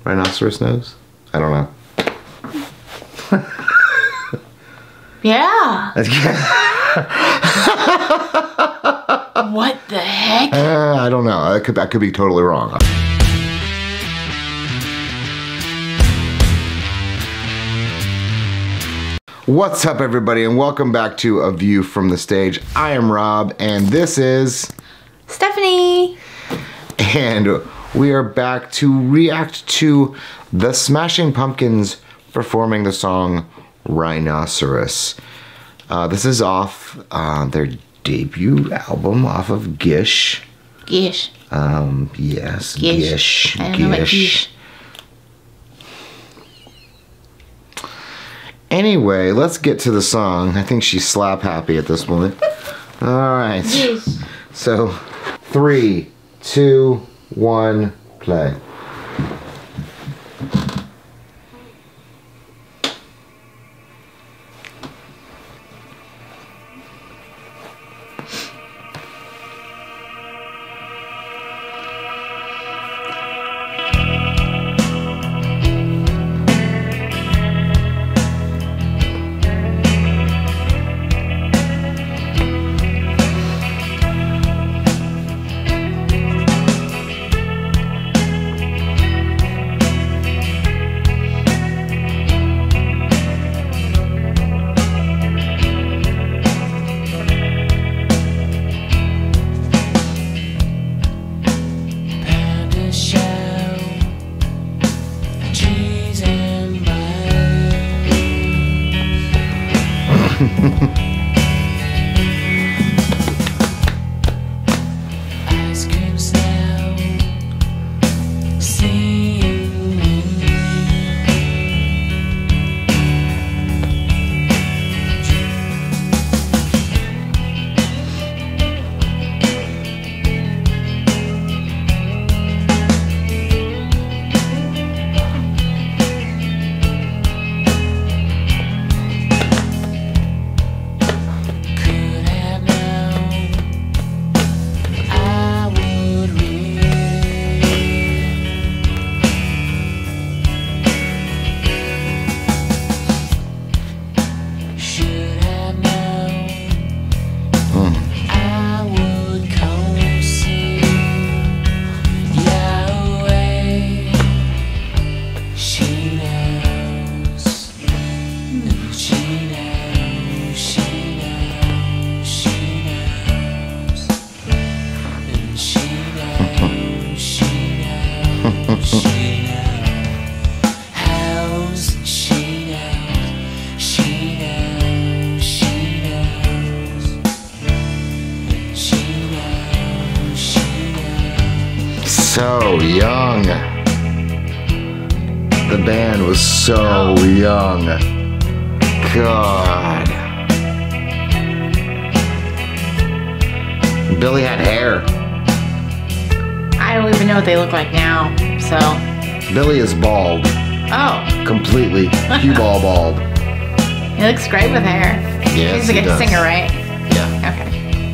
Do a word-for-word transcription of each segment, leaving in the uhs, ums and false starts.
Rhinoceros nose? I don't know. Yeah. What the heck? Uh, I don't know. I could, I could be totally wrong. What's up, everybody, and welcome back to A View from the Stage. I am Rob, and this is Stephanie. And we are back to react to the Smashing Pumpkins performing the song Rhinoceros. Uh, this is off uh, their debut album, off of Gish. Gish. Um, yes, Gish. Gish. I don't know what Gish. Anyway, let's get to the song. I think she's slap happy at this point. All right. Yes. So, three, two, one, play. Ice cream smell, seeing so young. The band was so young. God. Billy had hair. I don't even know what they look like now, so. Billy is bald. Oh. Completely. Cue ball bald. He looks great with hair. Yes, He's a he good does. singer, right? Yeah. Okay.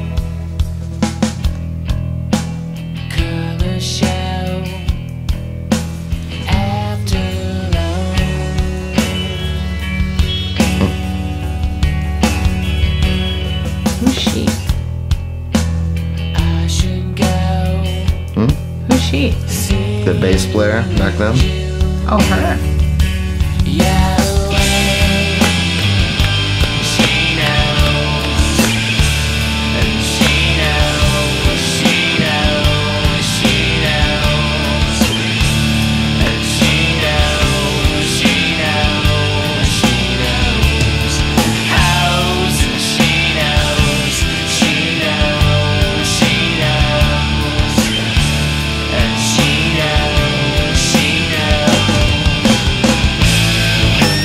color show after all. Who's she? I should go Hmm? Who's she? see The bass player back then? Oh, her. yeah. She knows, and she knows, she knows, she knows, and she knows, she knows, she knows, house, she knows, she knows, she knows, and she knows, she knows.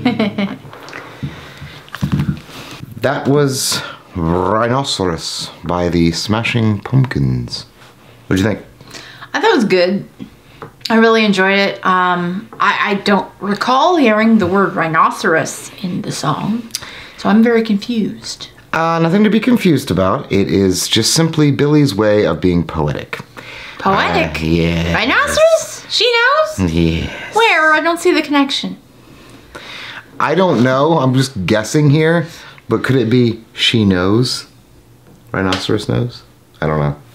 That was Rhinoceros by the Smashing Pumpkins. What'd you think? I thought it was good. I really enjoyed it. Um, I, I don't recall hearing the word rhinoceros in the song, so I'm very confused. Uh, nothing to be confused about. It is just simply Billy's way of being poetic. Poetic? Uh, yeah. Rhinoceros? She knows? Yes. Where? I don't see the connection. I don't know. I'm just guessing here. But could it be she knows? Rhinoceros knows? I don't know.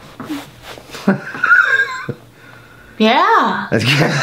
Yeah.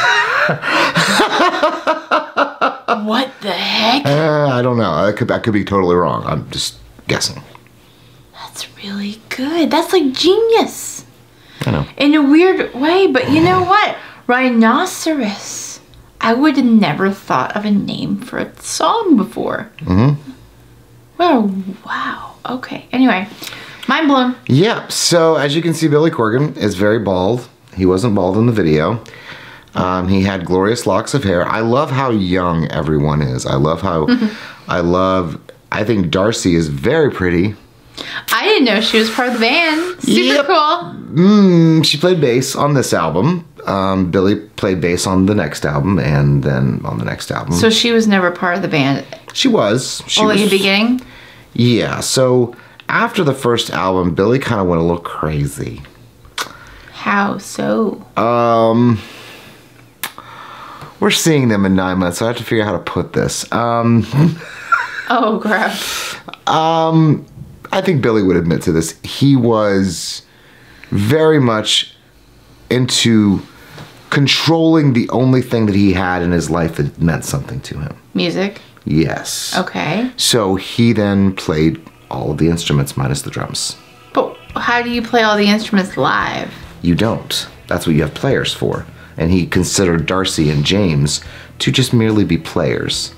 What the heck? Uh, I don't know. I could, I could be totally wrong. I'm just guessing. That's really good. That's like genius. I know. In a weird way, but you know what? Rhinoceros. I would have never thought of a name for a song before. Mm-hmm. Well, wow. Okay. Anyway, mind blown. Yeah. So as you can see, Billy Corgan is very bald. He wasn't bald in the video. Um, he had glorious locks of hair. I love how young everyone is. I love how, I love, I think Darcy is very pretty. I didn't know she was part of the band. Super Yep. cool. Mm, she played bass on this album. Um, Billy played bass on the next album and then on the next album. So she was never part of the band. She was. She Only was, in the beginning? Yeah. So after the first album, Billy kind of went a little crazy. How so? Um, we're seeing them in nine months, so I have to figure out how to put this. Um, Oh, crap. um, I think Billy would admit to this. He was very much into controlling the only thing that he had in his life that meant something to him. Music? Yes. Okay. So he then played all of the instruments minus the drums. But how do you play all the instruments live? You don't. That's what you have players for. And he considered Darcy and James to just merely be players.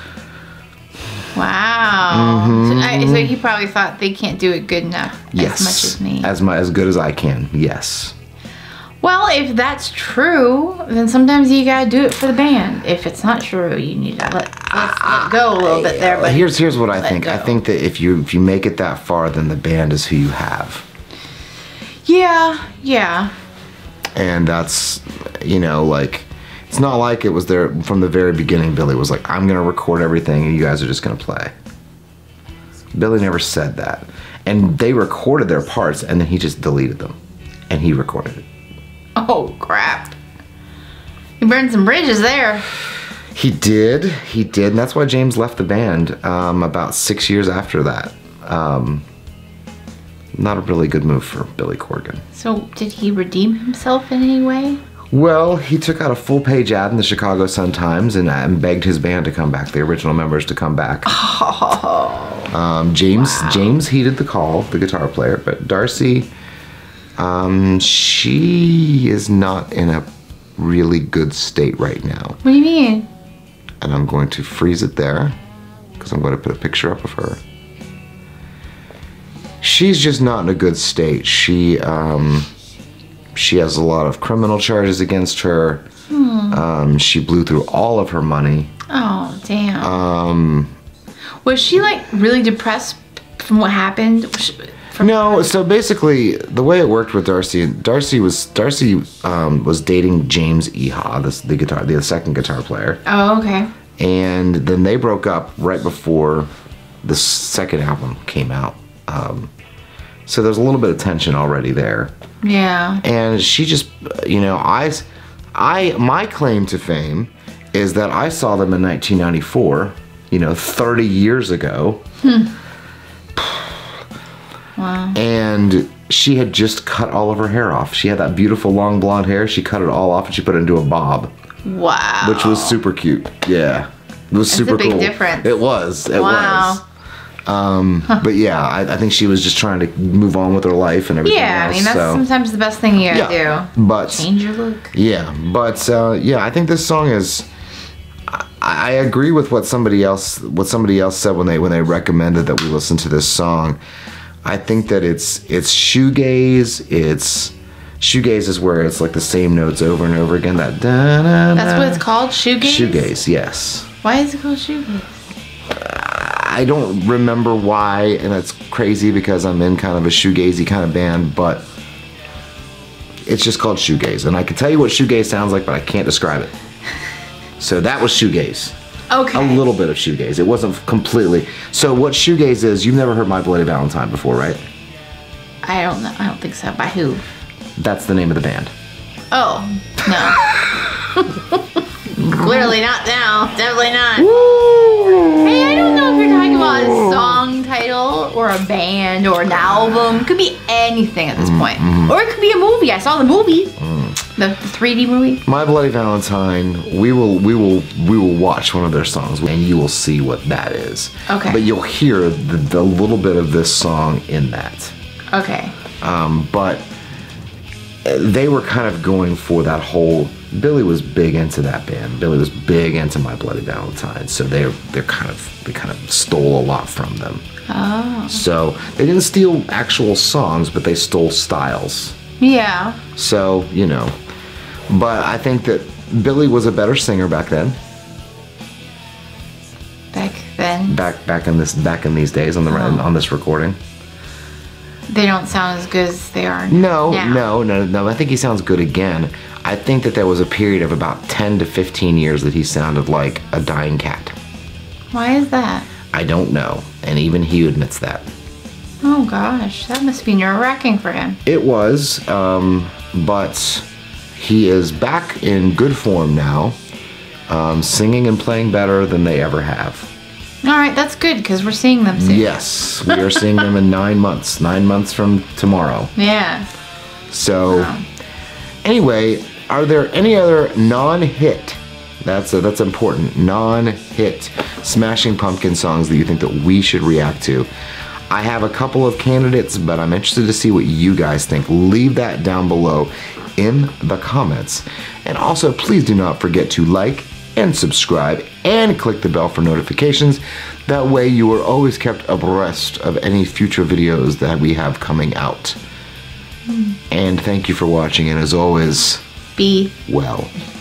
Wow. Mm-hmm. So, I, so he probably thought they can't do it good enough Yes. as much as me. As, mu- as good as I can, yes. Well, if that's true, then sometimes you gotta do it for the band. If it's not true, you need to let, let, let go a little bit there. But Here's here's what I let think. I go. think that if you if you make it that far, then the band is who you have. Yeah, yeah. And that's, you know, like, it's not like it was there from the very beginning. Billy was like, I'm going to record everything and you guys are just going to play. Billy never said that. And they recorded their parts and then he just deleted them. And he recorded it. Oh, crap. You burned some bridges there. He did. He did. And that's why James left the band um, about six years after that. Um, not a really good move for Billy Corgan. So, did he redeem himself in any way? Well, he took out a full-page ad in the Chicago Sun-Times and, and begged his band to come back, the original members to come back. Oh. Um, James Wow. James heeded the call, the guitar player, but Darcy, um, she is not in a really good state right now. What do you mean? And I'm going to freeze it there because I'm going to put a picture up of her. She's just not in a good state. She um, she has a lot of criminal charges against her. Hmm. Um, she blew through all of her money. Oh, damn. Um, Was she, like, really depressed from what happened? Was she- from no, so basically the way it worked with Darcy, Darcy was Darcy um, was dating James Eha, the, the guitar, the second guitar player, Oh, okay. and then they broke up right before the second album came out. Um, so there's a little bit of tension already there. Yeah. And she just, you know, I, I, my claim to fame is that I saw them in nineteen ninety-four, you know, thirty years ago. Wow. And she had just cut all of her hair off. She had that beautiful long blonde hair. She cut it all off and she put it into a bob, Wow. which was super cute. Yeah. It was That's super a big cool. difference. It was. It Wow. was. Um, but yeah, I, I think she was just trying to move on with her life and everything Yeah, else. I mean, that's so. sometimes the best thing you gotta Yeah, do. but Change your look. yeah, but uh, yeah, I think this song is. I, I agree with what somebody else what somebody else said when they when they recommended that we listen to this song. I think that it's it's shoegaze. It's shoegaze is where it's like the same notes over and over again. That da, da, That's da. what it's called? Shoegaze? Shoegaze, yes. Why is it called shoegaze? I don't remember why, and it's crazy because I'm in kind of a shoegazy kind of band, but it's just called shoegaze. And I can tell you what shoegaze sounds like, but I can't describe it. So that was shoegaze. Okay. A little bit of shoegaze. It wasn't completely. So what shoegaze is, you've never heard My Bloody Valentine before, right? I don't know. I don't think so. By who? That's the name of the band. Oh, no. Clearly not now. Definitely not. Hey, I don't know if you're talking about a song title or a band or an album. It could be anything at this point. Mm-hmm. Or it could be a movie. I saw the movie. Mm. The, the three D movie. My Bloody Valentine, we will we will we will watch one of their songs and you will see what that is. Okay. But you'll hear the, the little bit of this song in that. Okay. Um, but they were kind of going for that whole. Billy was big into that band. Billy was big into My Bloody Valentine, so they're they're kind of they kind of stole a lot from them. Oh. So they didn't steal actual songs, but they stole styles. Yeah. So you know, but I think that Billy was a better singer back then. Back then. Back back in this back in these days on the Oh. on this recording. They don't sound as good as they are No, now. no, no, no. I think he sounds good again. I think that there was a period of about ten to fifteen years that he sounded like a dying cat. Why is that? I don't know, and even he admits that. Oh gosh, that must be nerve-wracking for him. It was, um, but he is back in good form now, um, singing and playing better than they ever have. All right, that's good because we're seeing them soon. Yes, we are seeing them in nine months. Nine months from tomorrow. Yeah. So, Wow. anyway, are there any other non-hit? That's uh, that's important. Non-hit Smashing Pumpkin songs that you think that we should react to. I have a couple of candidates, but I'm interested to see what you guys think. Leave that down below in the comments. And also, please do not forget to like and subscribe and click the bell for notifications. That way you are always kept abreast of any future videos that we have coming out. Mm. And thank you for watching, and as always, Be well.